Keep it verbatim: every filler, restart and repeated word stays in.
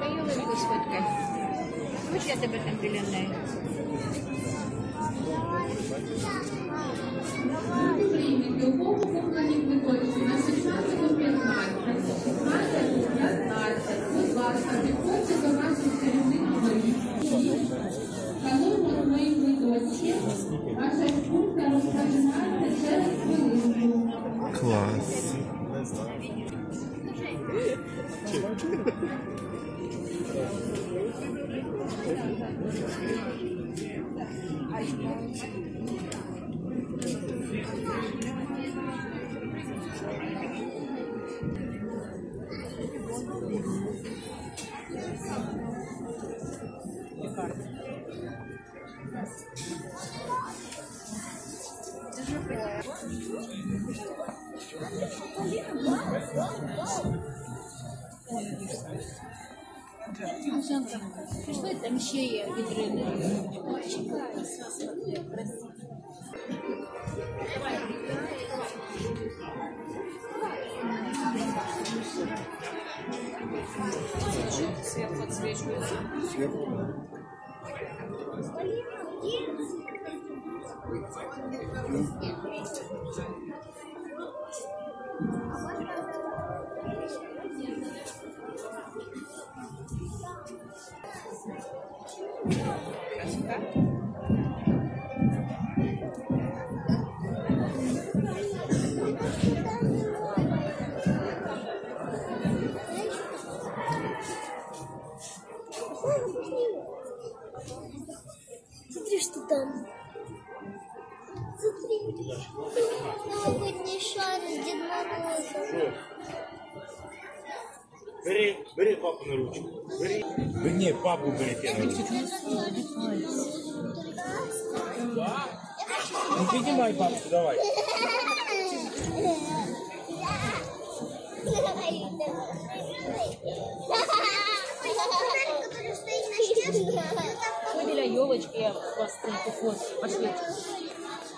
Дай ялинку сфоткай. Хоч я тебе там біля неї. На шістнадцять п'ятнадцять, шістнадцять п'ятнадцять, будь ласка, підходьте до наших керівних воріт. Шановні мої квиточки, ваша екскурсія розпочинається через хвилинку. Клас. Пішли, там ще є вітрини. Чекай, свет подсвечивается. Смотри, что там. Смотри. Новогодний шар с Дед Морозом. Бери, бери папу на ручку. Бери. Ні, папу бери на ручку. Ну піднімай папу, давай. Біля елочки я вас фото. Пошли.